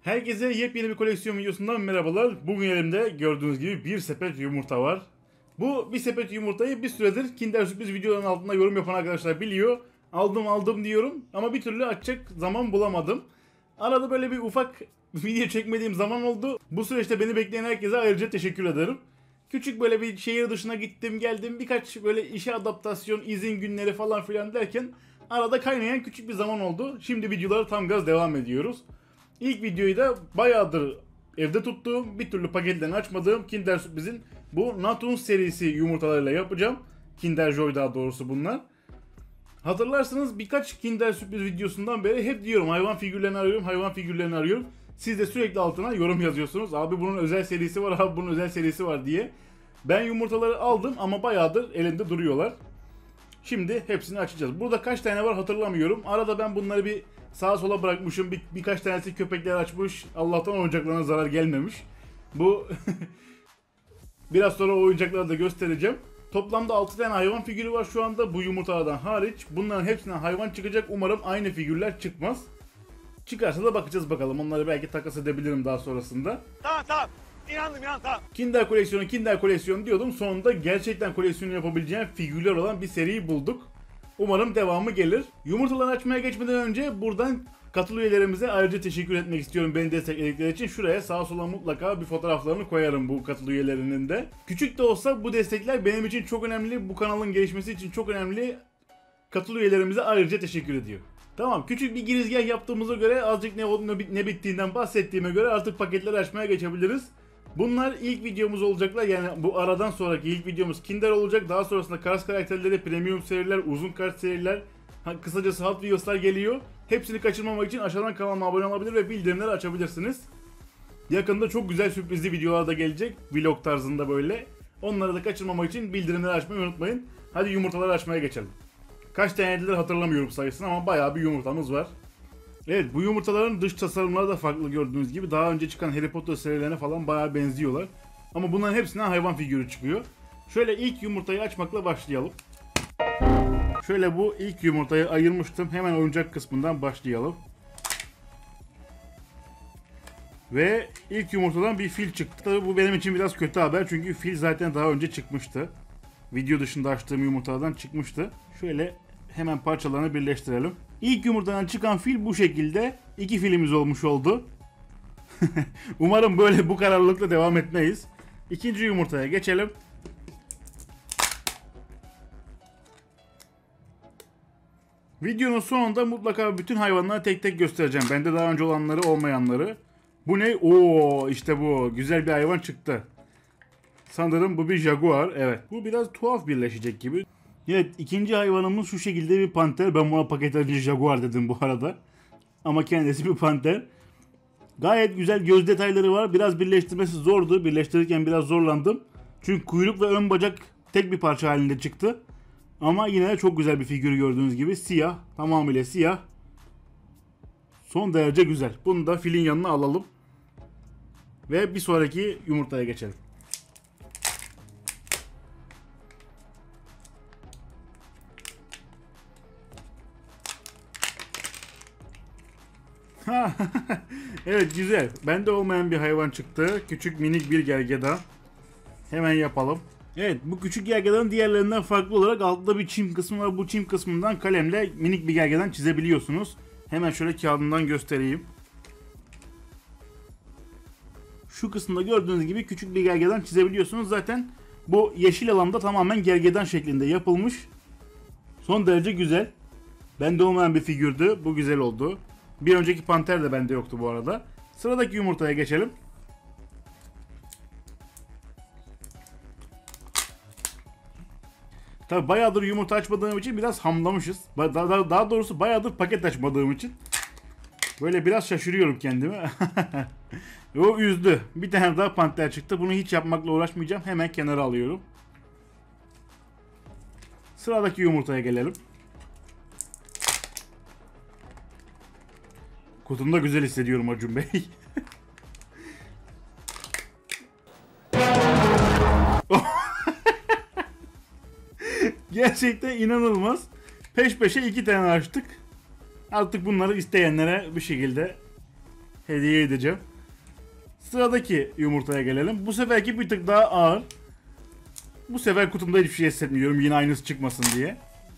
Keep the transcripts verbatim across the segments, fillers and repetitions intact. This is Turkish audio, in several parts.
Herkese yepyeni bir koleksiyon videosundan merhabalar. Bugün elimde gördüğünüz gibi bir sepet yumurta var. Bu bir sepet yumurtayı bir süredir Kinder Sürpriz videoların altında yorum yapan arkadaşlar biliyor. Aldım aldım diyorum ama bir türlü açacak zaman bulamadım. Arada böyle bir ufak video çekmediğim zaman oldu. Bu süreçte beni bekleyen herkese ayrıca teşekkür ederim. Küçük böyle bir şehir dışına gittim geldim, birkaç böyle işe adaptasyon, izin günleri falan filan derken arada kaynayan küçük bir zaman oldu. Şimdi videolara tam gaz devam ediyoruz. İlk videoyu da bayağıdır evde tuttuğum, bir türlü paketlerini açmadığım Kinder Sürpriz'in bu Nuttons serisi yumurtalarıyla yapacağım. Kinder Joy daha doğrusu bunlar. Hatırlarsınız birkaç Kinder Sürpriz videosundan beri hep diyorum hayvan figürlerini arıyorum, hayvan figürlerini arıyorum. Siz de sürekli altına yorum yazıyorsunuz. Abi bunun özel serisi var, abi bunun özel serisi var diye. Ben yumurtaları aldım ama bayağıdır elimde duruyorlar. Şimdi hepsini açacağız. Burada kaç tane var hatırlamıyorum. Arada ben bunları bir sağa sola bırakmışım. Bir, birkaç tanesi köpekler açmış. Allah'tan oyuncaklarına zarar gelmemiş. Bu biraz sonra o oyuncakları da göstereceğim. Toplamda altı tane hayvan figürü var şu anda bu yumurtalardan hariç. Bunların hepsinden hayvan çıkacak. Umarım aynı figürler çıkmaz. Çıkarsa da bakacağız bakalım. Onları belki takas edebilirim daha sonrasında. Tamam tamam. İnandım ya tamam. Kinder koleksiyonu, Kinder koleksiyonu diyordum. Sonunda gerçekten koleksiyonu yapabileceğim figürler olan bir seriyi bulduk. Umarım devamı gelir. Yumurtaları açmaya geçmeden önce buradan katıl üyelerimize ayrıca teşekkür etmek istiyorum beni destekledikleri için. Şuraya sağa sola mutlaka bir fotoğraflarını koyarım bu katıl üyelerinin de. Küçük de olsa bu destekler benim için çok önemli. Bu kanalın gelişmesi için çok önemli. Katıl üyelerimize ayrıca teşekkür ediyor. Tamam, küçük bir girizgah yaptığımıza göre, azıcık ne olduğunu ne bittiğinden bahsettiğime göre artık paketleri açmaya geçebiliriz. Bunlar ilk videomuz olacaklar, yani bu aradan sonraki ilk videomuz Kinder olacak. Daha sonrasında Cars karakterleri, premium seriler, uzun kart seriler, kısacası Hot Wheels'lar geliyor. Hepsini kaçırmamak için aşağıdan kanalıma abone olabilir ve bildirimleri açabilirsiniz. Yakında çok güzel sürprizli videolar da gelecek, vlog tarzında böyle. Onları da kaçırmamak için bildirimleri açmayı unutmayın. Hadi yumurtaları açmaya geçelim. Kaç tanedir hatırlamıyorum sayısını ama bayağı bir yumurtamız var. Evet, bu yumurtaların dış tasarımları da farklı gördüğünüz gibi. Daha önce çıkan Harry Potter serilerine falan bayağı benziyorlar. Ama bunların hepsinden hayvan figürü çıkıyor. Şöyle ilk yumurtayı açmakla başlayalım. Şöyle bu ilk yumurtayı ayırmıştım. Hemen oyuncak kısmından başlayalım. Ve ilk yumurtadan bir fil çıktı. Tabii bu benim için biraz kötü haber çünkü fil zaten daha önce çıkmıştı. Video dışında açtığım yumurtadan çıkmıştı. Şöyle hemen parçalarını birleştirelim. İlk yumurtadan çıkan fil bu şekilde. İki filimiz olmuş oldu. Umarım böyle bu kararlılıkla devam etmeyiz. İkinci yumurtaya geçelim. Videonun sonunda mutlaka bütün hayvanları tek tek göstereceğim. Bende daha önce olanları, olmayanları. Bu ne? Oo, işte bu. Güzel bir hayvan çıktı. Sanırım bu bir jaguar. Evet. Bu biraz tuhaf birleşecek gibi. Evet, ikinci hayvanımız şu şekilde bir panter. Ben buna paket açınca jaguar dedim bu arada. Ama kendisi bir panter. Gayet güzel göz detayları var. Biraz birleştirmesi zordu. Birleştirirken biraz zorlandım. Çünkü kuyruk ve ön bacak tek bir parça halinde çıktı. Ama yine de çok güzel bir figür gördüğünüz gibi. Siyah. Tamamıyla siyah. Son derece güzel. Bunu da filin yanına alalım. Ve bir sonraki yumurtaya geçelim. Evet, güzel. Bende olmayan bir hayvan çıktı. Küçük minik bir gergedan. Hemen yapalım. Evet, bu küçük gergedanın diğerlerinden farklı olarak altında bir çim kısmı var. Bu çim kısmından kalemle minik bir gergedan çizebiliyorsunuz. Hemen şöyle kağıdından göstereyim. Şu kısımda gördüğünüz gibi küçük bir gergedan çizebiliyorsunuz. Zaten bu yeşil alanda tamamen gergedan şeklinde yapılmış. Son derece güzel. Bende olmayan bir figürdü. Bu güzel oldu. Bir önceki panter de bende yoktu bu arada. Sıradaki yumurtaya geçelim. Tabi bayağıdır yumurta açmadığım için biraz hamlamışız. Daha, daha, daha doğrusu bayağıdır paket açmadığım için. Böyle biraz şaşırıyorum kendimi. O üzdü. Bir tane daha panter çıktı. Bunu hiç yapmakla uğraşmayacağım. Hemen kenara alıyorum. Sıradaki yumurtaya gelelim. Kutumda güzel hissediyorum Acun Bey. Gerçekten inanılmaz. Peş peşe iki tane açtık. Artık bunları isteyenlere bir şekilde hediye edeceğim. Sıradaki yumurtaya gelelim. Bu seferki bir tık daha ağır. Bu sefer kutumda hiçbir şey hissetmiyorum yine aynısı çıkmasın diye.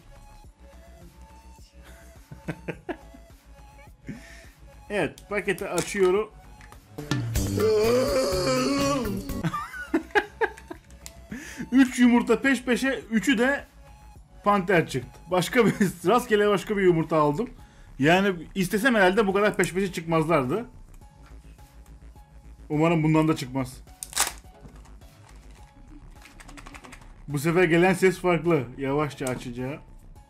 Evet, paketi açıyorum. üç yumurta peş peşe, üçü de panter çıktı. Başka bir rastgele başka bir yumurta aldım. Yani istesem herhalde bu kadar peş peşe çıkmazlardı. Umarım bundan da çıkmaz. Bu sefer gelen ses farklı. Yavaşça açacağım.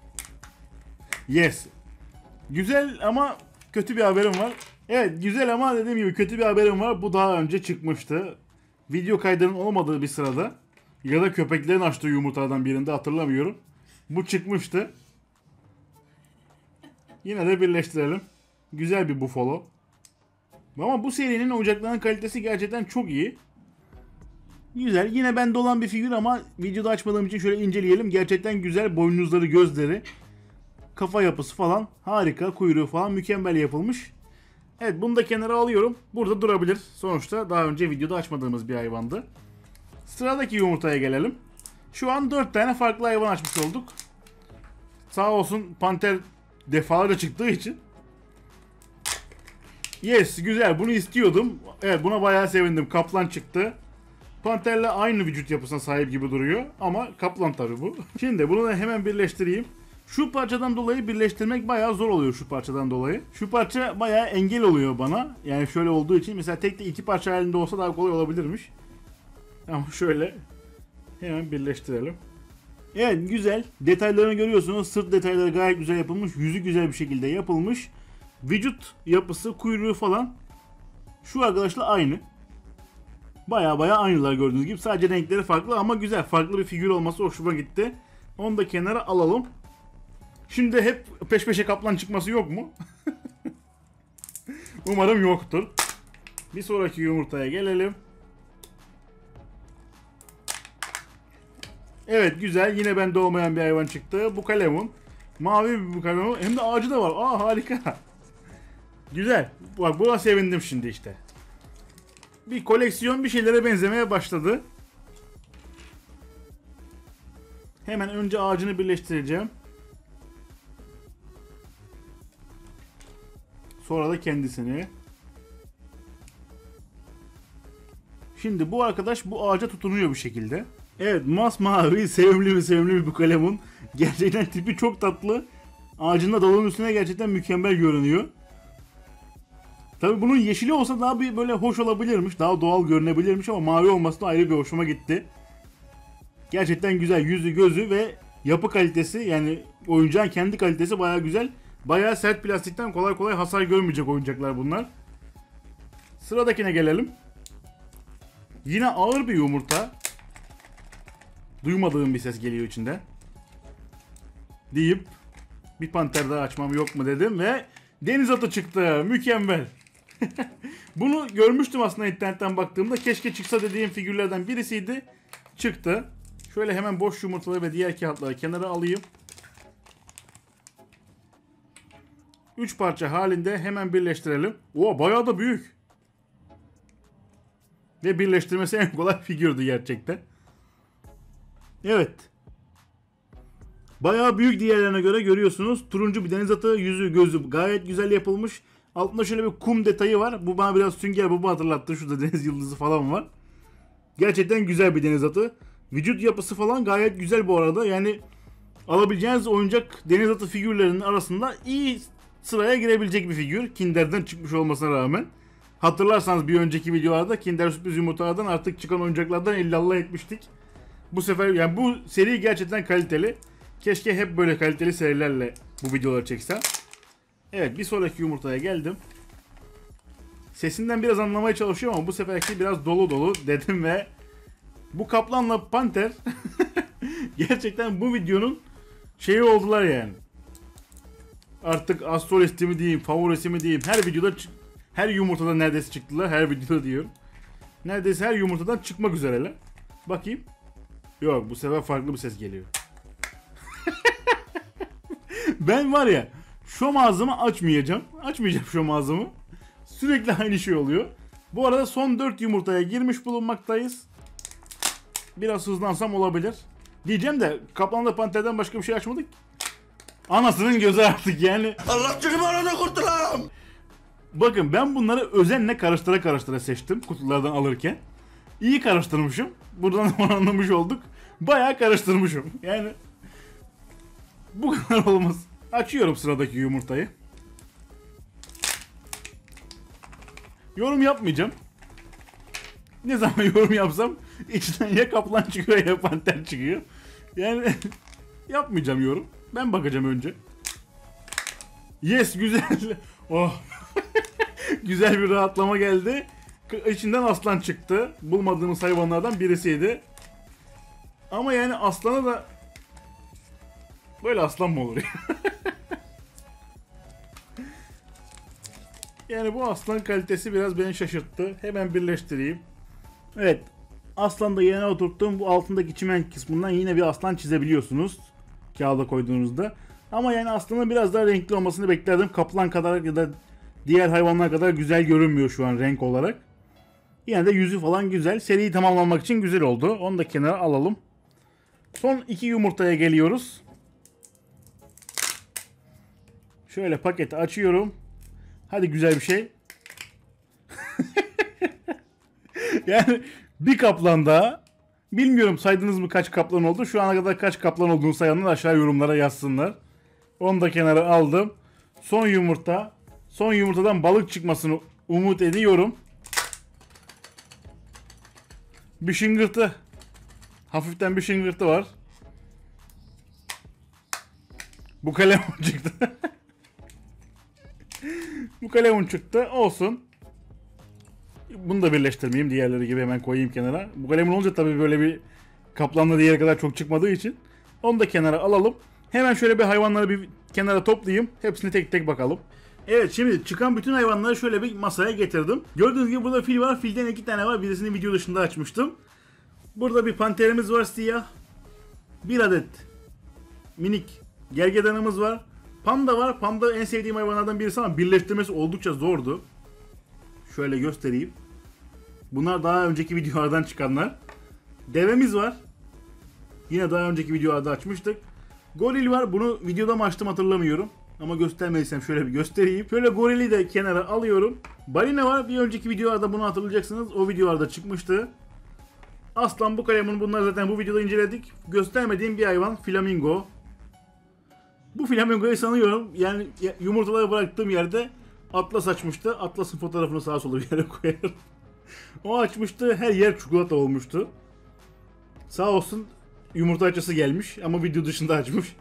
Yes. Güzel ama kötü bir haberim var. Evet, güzel ama dediğim gibi kötü bir haberim var. Bu daha önce çıkmıştı. Video kaydının olmadığı bir sırada ya da köpeklerin açtığı yumurtalardan birinde, hatırlamıyorum. Bu çıkmıştı. Yine de birleştirelim. Güzel bir Buffalo. Ama bu serinin oyuncaklarının kalitesi gerçekten çok iyi. Güzel. Yine bende olan bir figür ama videoda açmadığım için şöyle inceleyelim. Gerçekten güzel. Boynuzları, gözleri, kafa yapısı falan harika. Kuyruğu falan mükemmel yapılmış. Evet, bunu da kenara alıyorum. Burada durabilir. Sonuçta daha önce videoda açmadığımız bir hayvandı. Sıradaki yumurtaya gelelim. Şu an dört tane farklı hayvan açmış olduk. Sağ olsun panter defalarca çıktığı için. Yes, güzel. Bunu istiyordum. Evet, buna bayağı sevindim. Kaplan çıktı. Panterle aynı vücut yapısına sahip gibi duruyor. Ama kaplan tabii bu. Şimdi bunu da hemen birleştireyim. Şu parçadan dolayı birleştirmek bayağı zor oluyor şu parçadan dolayı. Şu parça bayağı engel oluyor bana. Yani şöyle olduğu için mesela tek de iki parça halinde olsa daha kolay olabilirmiş. Ama şöyle hemen birleştirelim. Evet, güzel. Detaylarını görüyorsunuz. Sırt detayları gayet güzel yapılmış. Yüzü güzel bir şekilde yapılmış. Vücut yapısı, kuyruğu falan şu arkadaşla aynı. Baya baya aynılar gördüğünüz gibi. Sadece renkleri farklı ama güzel. Farklı bir figür olması hoşuma gitti. Onu da kenara alalım. Şimdi hep peş peşe kaplan çıkması yok mu? Umarım yoktur. Bir sonraki yumurtaya gelelim. Evet, güzel. Yine bende olmayan bir hayvan çıktı. Bu kalemun. Mavi bir bu kalemun. Hem de ağacı da var. Aa, harika. Güzel. Bak, buna sevindim şimdi işte. Bir koleksiyon bir şeylere benzemeye başladı. Hemen önce ağacını birleştireceğim. Sonra da kendisini. Şimdi bu arkadaş bu ağaca tutunuyor bu şekilde. Evet, masmavi, sevimli mi sevimli bir kalemun. Gerçekten tipi çok tatlı. Ağacın da dalının üstüne gerçekten mükemmel görünüyor. Tabi bunun yeşili olsa daha bir böyle hoş olabilirmiş. Daha doğal görünebilirmiş ama mavi olması da ayrı bir hoşuma gitti. Gerçekten güzel. Yüzü, gözü ve yapı kalitesi, yani oyuncağın kendi kalitesi baya güzel. Baya sert plastikten kolay kolay hasar görmeyecek oyuncaklar bunlar. Sıradakine gelelim. Yine ağır bir yumurta. Duymadığım bir ses geliyor içinde. Deyip bir panter daha açmam yok mu dedim ve deniz atı çıktı. Mükemmel. Bunu görmüştüm aslında internetten baktığımda. Keşke çıksa dediğim figürlerden birisiydi. Çıktı. Şöyle hemen boş yumurtaları ve diğer kağıtları kenara alayım. üç parça halinde hemen birleştirelim. Oo, bayağı da büyük. Ve birleştirmesi en kolay figürdü gerçekten. Evet. Bayağı büyük diğerlerine göre, görüyorsunuz. Turuncu bir deniz atı, yüzü gözü gayet güzel yapılmış. Altında şöyle bir kum detayı var. Bu bana biraz Sünger Bob'u hatırlattı. Şurada deniz yıldızı falan var. Gerçekten güzel bir deniz atı. Vücut yapısı falan gayet güzel bu arada. Yani alabileceğiniz oyuncak deniz atı figürlerinin arasında iyi sıraya girebilecek bir figür. Kinder'den çıkmış olmasına rağmen. Hatırlarsanız bir önceki videolarda Kinder sürpriz yumurtalardan artık çıkan oyuncaklardan illallah etmiştik. Bu sefer yani bu seri gerçekten kaliteli. Keşke hep böyle kaliteli serilerle bu videoları çeksem. Evet, bir sonraki yumurtaya geldim. Sesinden biraz anlamaya çalışıyorum ama bu seferki biraz dolu dolu dedim ve bu kaplanla panter gerçekten bu videonun şeyi oldular yani. Artık astrolisti mi diyeyim, favorisi mi diyeyim, her videoda her yumurtadan neredeyse çıktılar, her videoda diyorum. Neredeyse her yumurtadan çıkmak üzereler. Bakayım. Yok, bu sefer farklı bir ses geliyor. Ben var ya, şom ağzımı açmayacağım. Açmayacağım şom ağzımı. Sürekli aynı şey oluyor. Bu arada son dört yumurtaya girmiş bulunmaktayız. Biraz hızlansam olabilir. Diyeceğim de Kaplan'da Panter'den başka bir şey açmadık. Anasının gözü artık yani. Allah canımı arada kurtulam. Bakın ben bunları özenle karıştıra karıştıra seçtim kutulardan alırken. İyi karıştırmışım. Buradan onu anlamış olduk. Bayağı karıştırmışım. Yani bu kadar olmaz. Açıyorum sıradaki yumurtayı. Yorum yapmayacağım. Ne zaman yorum yapsam içinden ya kaplan çıkıyor ya panter çıkıyor. Yani yapmayacağım yorum. Ben bakacağım önce. Yes, güzel. Oh. Güzel bir rahatlama geldi. İçinden aslan çıktı. Bulmadığımız hayvanlardan birisiydi. Ama yani aslanı da böyle aslan mı olur ya? Yani bu aslan kalitesi biraz beni şaşırttı. Hemen birleştireyim. Evet. Aslan da yerine oturttum. Bu altındaki çimen kısmından yine bir aslan çizebiliyorsunuz. Kağıda koyduğunuzda. Ama yani aslanın biraz daha renkli olmasını beklerdim. Kaplan kadar ya da diğer hayvanlar kadar güzel görünmüyor şu an renk olarak. Yine de yüzü falan güzel. Seriyi tamamlamak için güzel oldu. Onu da kenara alalım. Son iki yumurtaya geliyoruz. Şöyle paketi açıyorum. Hadi güzel bir şey. Yani bir kaplan daha. Bilmiyorum saydınız mı kaç kaplan oldu. Şu ana kadar kaç kaplan olduğunu sayanlar aşağı yorumlara yazsınlar. Onu da kenara aldım. Son yumurta. Son yumurtadan balık çıkmasını umut ediyorum. Bir şıngırtı. Hafiften bir şıngırtı var. Bu kalem çıktı. Bu kalemun çıktı. Olsun. Bunu da birleştirmeyeyim. Diğerleri gibi hemen koyayım kenara. Bu kalemun olunca tabii böyle bir kaplanla diğer kadar çok çıkmadığı için. Onu da kenara alalım. Hemen şöyle bir hayvanları bir kenara toplayayım. Hepsini tek tek bakalım. Evet, şimdi çıkan bütün hayvanları şöyle bir masaya getirdim. Gördüğünüz gibi burada fil var. Filden iki tane var. Birisini video dışında açmıştım. Burada bir panterimiz var siyah. Bir adet minik gergedanımız var. Panda var. Panda en sevdiğim hayvanlardan birisi ama birleştirmesi oldukça zordu. Şöyle göstereyim. Bunlar daha önceki videolardan çıkanlar. Devemiz var. Yine daha önceki videolarda açmıştık. Goril var. Bunu videoda mı açtım hatırlamıyorum. Ama göstermediysem şöyle bir göstereyim. Şöyle gorili de kenara alıyorum. Balina var. Bir önceki videolarda bunu hatırlayacaksınız. O videolarda çıkmıştı. Aslan, bu kalemun, bunlar zaten bu videoda inceledik. Göstermediğim bir hayvan flamingo. Bu flamingoyu sanıyorum yani yumurtaları bıraktığım yerde Atlas açmıştı. Atlas'ın fotoğrafını sağa sola bir yere koyarım. O açmıştı. Her yer çikolata olmuştu. Sağ olsun yumurta açısı gelmiş ama video dışında açmış.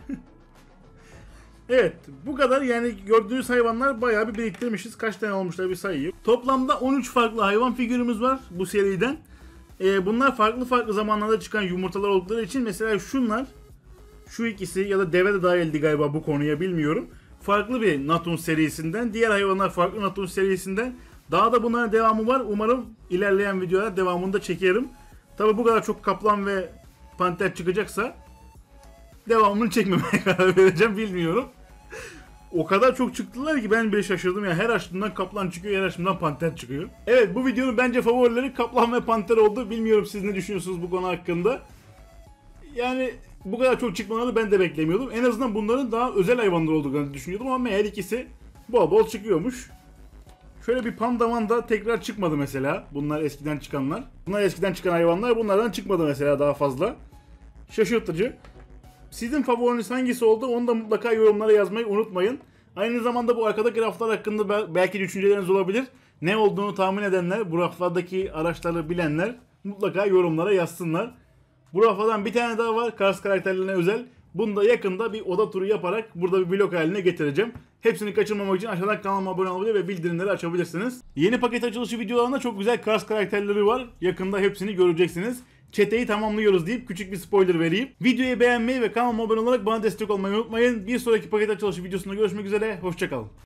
Evet, bu kadar. Yani gördüğünüz hayvanlar bayağı bir biriktirmişiz. Kaç tane olmuşlar bir sayayım. Toplamda on üç farklı hayvan figürümüz var bu seriden. Ee, bunlar farklı farklı zamanlarda çıkan yumurtalar oldukları için mesela şunlar, şu ikisi ya da deve de dahildi galiba bu konuya, bilmiyorum. Farklı bir Natun serisinden. Diğer hayvanlar farklı Natun serisinden. Daha da bunların devamı var. Umarım ilerleyen videolarda devamını da çekerim. Tabi bu kadar çok kaplan ve panter çıkacaksa devamını çekmemeye karar vereceğim, bilmiyorum. O kadar çok çıktılar ki ben bile şaşırdım ya. Her açtığımdan kaplan çıkıyor, her açtığımdan panter çıkıyor. Evet, bu videonun bence favorileri kaplan ve panter oldu. Bilmiyorum siz ne düşünüyorsunuz bu konu hakkında. Yani bu kadar çok çıkmalarını ben de beklemiyordum. En azından bunların daha özel hayvanlar olduğunu düşünüyordum ama meğer ikisi bol bol çıkıyormuş. Şöyle bir panda manda tekrar çıkmadı mesela. Bunlar eskiden çıkanlar. Bunlar eskiden çıkan hayvanlar, bunlardan çıkmadı mesela daha fazla. Şaşırtıcı. Sizin favoriniz hangisi oldu? Onu da mutlaka yorumlara yazmayı unutmayın. Aynı zamanda bu arkadaki raflar hakkında belki düşünceleriniz olabilir. Ne olduğunu tahmin edenler, bu raflardaki araçları bilenler mutlaka yorumlara yazsınlar. Bu raflardan bir tane daha var, Cars karakterlerine özel. Bunu da yakında bir oda turu yaparak burada bir vlog haline getireceğim. Hepsini kaçırmamak için aşağıdan kanalıma abone olabilir ve bildirimleri açabilirsiniz. Yeni paket açılışı videolarında çok güzel Cars karakterleri var. Yakında hepsini göreceksiniz. Çeteyi tamamlıyoruz deyip küçük bir spoiler vereyim. Videoyu beğenmeyi ve kanalıma abone olarak bana destek olmayı unutmayın. Bir sonraki paket açılışı videosunda görüşmek üzere. Hoşçakalın.